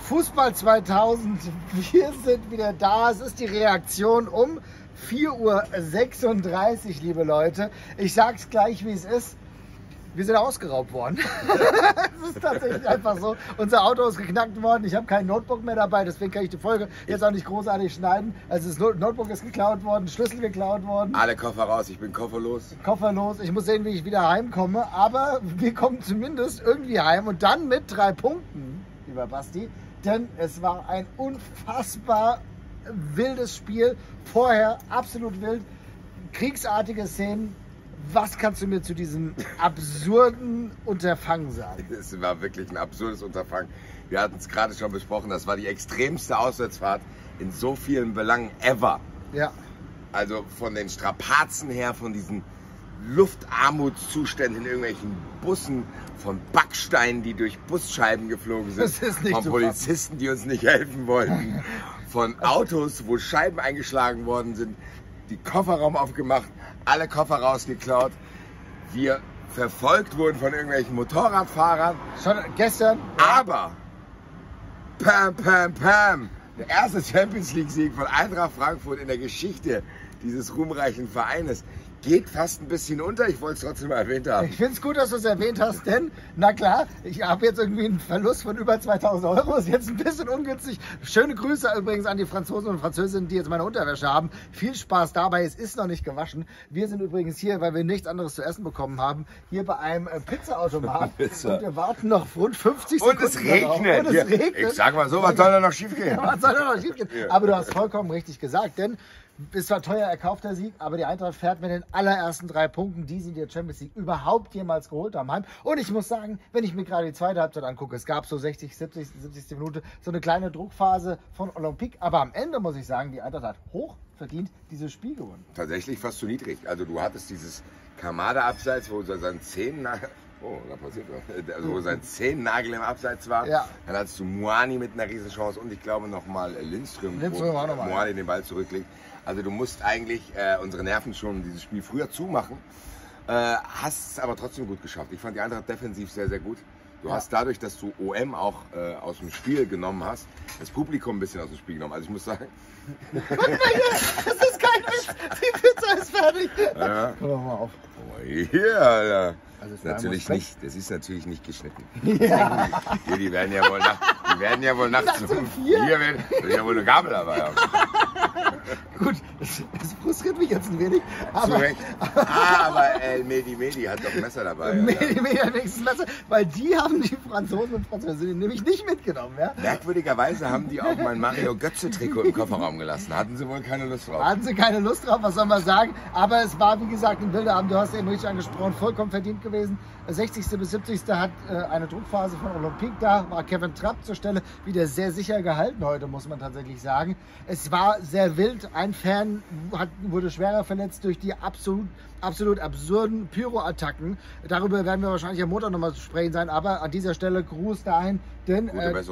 Fußball 2000, wir sind wieder da. Es ist die Reaktion um 4:36 Uhr, liebe Leute. Ich sag's gleich, wie es ist. Wir sind ausgeraubt worden. Es ist tatsächlich einfach so. Unser Auto ist geknackt worden. Ich habe kein Notebook mehr dabei, deswegen kann ich die Folge jetzt auch nicht großartig schneiden. Also das Notebook ist geklaut worden, Schlüssel geklaut worden. Alle Koffer raus, ich bin kofferlos. Kofferlos. Ich muss sehen, wie ich wieder heimkomme. Aber wir kommen zumindest irgendwie heim und dann mit 3 Punkten, lieber Basti. Denn es war ein unfassbar wildes Spiel. Vorher absolut wild. Kriegsartige Szenen. Was kannst du mir zu diesem absurden Unterfangen sagen? Es war wirklich ein absurdes Unterfangen. Wir hatten es gerade schon besprochen, das war die extremste Auswärtsfahrt in so vielen Belangen ever. Ja. Also von den Strapazen her, von diesen Luftarmutszuständen in irgendwelchen Bussen, von Backsteinen, die durch Busscheiben geflogen sind, Das ist nicht von zu Polizisten, die uns nicht helfen wollten, von Autos, wo Scheiben eingeschlagen worden sind, die Kofferraum aufgemacht, alle Koffer rausgeklaut, wir verfolgt wurden von irgendwelchen Motorradfahrern. Schon gestern. Aber, der erste Champions League Sieg von Eintracht Frankfurt in der Geschichte dieses ruhmreichen Vereines geht fast ein bisschen unter. Ich wollte es trotzdem mal erwähnt haben. Ich finde es gut, dass du es erwähnt hast, denn, na klar, ich habe jetzt irgendwie einen Verlust von über 2000 Euro. Ist jetzt ein bisschen ungünstig. Schöne Grüße übrigens an die Franzosen und Französinnen, die jetzt meine Unterwäsche haben. Viel Spaß dabei. Es ist noch nicht gewaschen. Wir sind übrigens hier, weil wir nichts anderes zu essen bekommen haben, hier bei einem Pizzaautomat. Pizza. Und wir warten noch rund 50 Sekunden. Und es regnet. Und es regnet. Ich sag mal so, was soll da noch schief gehen? Was soll da noch schief gehen? Aber du hast vollkommen richtig gesagt, denn es war teuer erkaufter Sieg, aber die Eintracht fährt mit den allerersten 3 Punkten, die sie in der Champions League überhaupt jemals geholt haben, heim. Und ich muss sagen, wenn ich mir gerade die zweite Halbzeit angucke, es gab so 70. Minute so eine kleine Druckphase von Olympique, aber am Ende muss ich sagen, die Eintracht hat hoch verdient dieses Spiel gewonnen. Tatsächlich fast zu niedrig. Also du hattest dieses Kamada-Abseits, wo sein Zehennagel, wo sein Zehennagel im Abseits war. Ja. Dann hattest du Muani mit einer Riesenchance und ich glaube nochmal Lindström, Lindström auch noch mal. Muani den Ball zurücklegt. Also du musst eigentlich unsere Nerven schon dieses Spiel früher zumachen. Hast es aber trotzdem gut geschafft. Ich fand die Eintracht defensiv sehr, sehr gut. Du hast dadurch, dass du OM auch aus dem Spiel genommen hast, das Publikum ein bisschen aus dem Spiel genommen. Also ich muss sagen... Das ist kein Witz. Die Pizza ist fertig. Ja. Komm doch mal auf. Oh, yeah, ja. Also es Natürlich war nicht, das ist natürlich nicht geschnitten. Ja. Hier, die werden ja wohl nachts um 4 werden ja wohl eine Gabel dabei haben. Gut, das frustriert mich jetzt ein wenig. Zu Recht. Aber El Medi hat doch Messer dabei. Medi hat wenigstens Messer, weil die haben die Franzosen und Französinnen nämlich nicht mitgenommen. Ja? Merkwürdigerweise haben die auch mein Mario Götze-Trikot im Kofferraum gelassen. Hatten sie wohl keine Lust drauf. Hatten sie keine Lust drauf, was soll man sagen. Aber es war, wie gesagt, ein wilder Abend. Du hast eben richtig angesprochen, vollkommen verdient gewesen. 60. bis 70. hat eine Druckphase von Olympique da, war Kevin Trapp zur Stelle, wieder sehr sicher gehalten heute, muss man tatsächlich sagen. Es war sehr wild, ein Fan wurde schwerer verletzt durch die absolut absurden Pyro-Attacken. Darüber werden wir wahrscheinlich am Montag nochmal zu sprechen sein, aber an dieser Stelle Gruß dahin, denn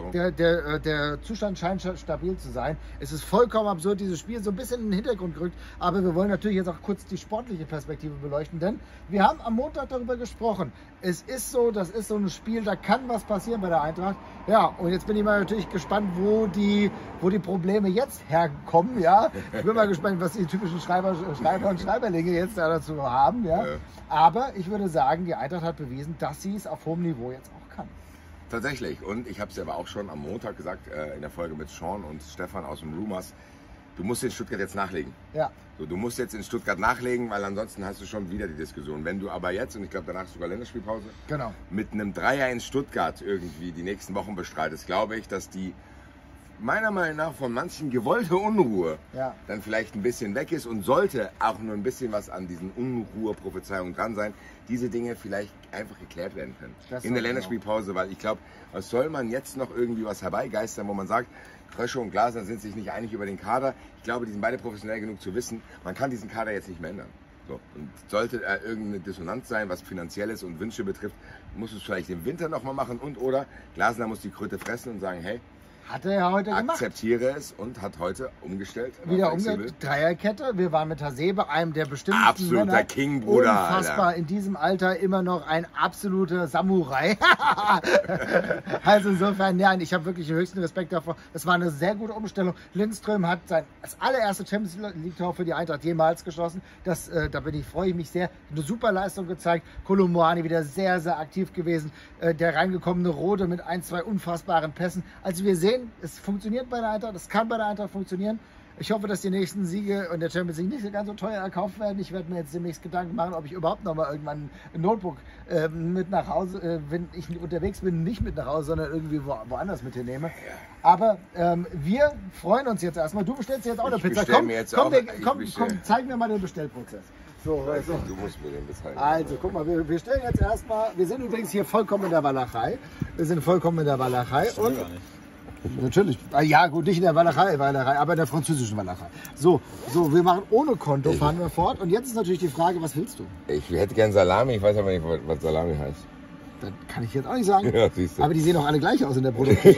der Zustand scheint stabil zu sein. Es ist vollkommen absurd, dieses Spiel so ein bisschen in den Hintergrund gerückt, aber wir wollen natürlich jetzt auch kurz die sportliche Perspektive beleuchten, denn wir haben am Montag darüber gesprochen. Es ist so, das ist so ein Spiel, da kann was passieren bei der Eintracht. Ja, und jetzt bin ich mal natürlich gespannt, wo die Probleme jetzt herkommen. Ja, ich bin mal gespannt, was die typischen Schreiber und Schreiberlinge jetzt dazu haben. Ja, aber ich würde sagen, die Eintracht hat bewiesen, dass sie es auf hohem Niveau jetzt auch kann. Tatsächlich. Und ich habe es ja aber auch schon am Montag gesagt, in der Folge mit Sean und Stefan aus dem Lumas. Du musst in Stuttgart jetzt nachlegen. Ja. So, du musst jetzt in Stuttgart nachlegen, weil ansonsten hast du schon wieder die Diskussion. Wenn du aber jetzt, und ich glaube danach sogar Länderspielpause, genau, mit einem Dreier in Stuttgart irgendwie die nächsten Wochen bestreitest, glaube ich, dass die meiner Meinung nach von manchen gewollte Unruhe dann vielleicht ein bisschen weg ist und sollte auch nur ein bisschen was an diesen Unruhe-Prophezeiungen dran sein, diese Dinge vielleicht einfach geklärt werden können. In der Länderspielpause, weil ich glaube, was soll man jetzt noch irgendwie was herbeigeistern, wo man sagt, Krösche und Glasner sind sich nicht einig über den Kader. Ich glaube, die sind beide professionell genug zu wissen, man kann diesen Kader jetzt nicht mehr ändern. So. Und sollte irgendeine Dissonanz sein, was Finanzielles und Wünsche betrifft, muss es vielleicht im Winter nochmal machen oder Glasner muss die Kröte fressen und sagen, hey, Hat er ja heute gemacht. Akzeptiere es und hat heute umgestellt. Wieder umgestellt. Dreierkette. Wir waren mit Hasebe, einem der bestimmten absoluter Männer. King, Bruder. Unfassbar. Alter. In diesem Alter immer noch ein absoluter Samurai. Also insofern, ja, ich habe wirklich den höchsten Respekt davor. Das war eine sehr gute Umstellung. Lindström hat das allererste Champions League-Tor für die Eintracht jemals geschossen. Freue ich mich sehr. Eine super Leistung gezeigt. Kolo Muani wieder sehr, sehr aktiv gewesen. Der reingekommene Rode mit 1, 2 unfassbaren Pässen. Also wir sehen, es funktioniert bei der Eintracht, es kann bei der Eintracht funktionieren. Ich hoffe, dass die nächsten Siege und der Champions League nicht ganz so teuer erkauft werden. Ich werde mir jetzt demnächst Gedanken machen, ob ich überhaupt noch mal irgendwann ein Notebook mit nach Hause, wenn ich unterwegs bin, nicht mit nach Hause, sondern irgendwie woanders mit hinnehme. Aber wir freuen uns jetzt erstmal. Du bestellst jetzt auch eine Pizza. Komm, zeig mir mal den Bestellprozess. So, du musst mir den bezahlen. Also, guck mal, wir stellen jetzt erstmal, wir sind übrigens hier vollkommen in der Walachei. Und natürlich. Ja, gut, nicht in der Walachei, aber in der französischen Walachei. So, wir machen ohne Konto, fahren wir fort. Und jetzt ist natürlich die Frage, was willst du? Ich hätte gern Salami, ich weiß aber nicht, was Salami heißt. Das kann ich jetzt auch nicht sagen. Ja, siehst du. Aber die sehen doch alle gleich aus in der Produktion.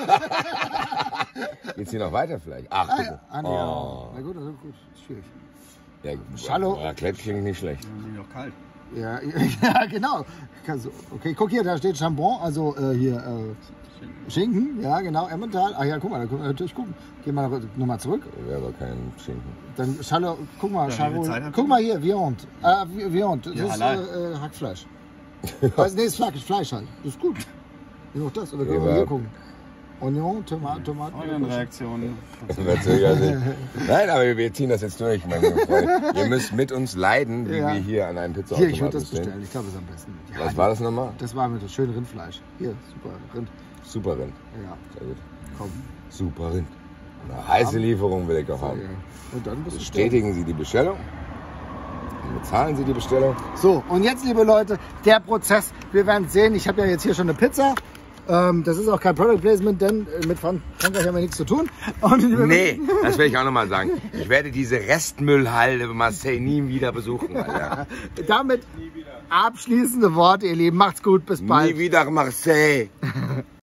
Geht's hier noch weiter vielleicht? Ach, bitte. Na gut, schwierig. Ja, Hallo. Raclette klingt nicht schlecht. Die sind noch kalt. Ja, genau. Okay, guck hier, da steht Chambon, also hier Schinken, ja genau, Emmental. Ach ja, guck mal, da können wir natürlich gucken. Gehen wir nochmal zurück. Wäre aber kein Schinken. Dann guck mal, guck mal hier, Viande. Viande, das ist Hackfleisch. Also, nee, ist Fleisch halt. Das ist gut. Wie noch das? Oder können wir hier gucken? Oignon, Tomaten. Reaktionen. Nein, aber wir ziehen das jetzt durch, meine Freunde. Ihr müsst mit uns leiden, wie wir hier an einem Pizzaautomaten Hier, ich würde das bestellen. Ich glaube, das ist am besten. Ja, was war das nochmal? Das war mit schönem Rindfleisch. Hier, super Rind. Super Rind. Ja. Sehr gut. Komm. Super Rind. Eine heiße Lieferung will ich auch haben. Ja. Und dann bestätigen Sie die Bestellung. Und bezahlen Sie die Bestellung. So, und jetzt, liebe Leute, der Prozess. Wir werden sehen. Ich habe ja jetzt hier schon eine Pizza. Das ist auch kein Product Placement, denn mit Frankreich haben wir nichts zu tun. Nee, das will ich auch nochmal sagen. Ich werde diese Restmüllhalde Marseille nie wieder besuchen. Alter. Damit abschließende Worte, ihr Lieben. Macht's gut, bis bald. Nie wieder Marseille.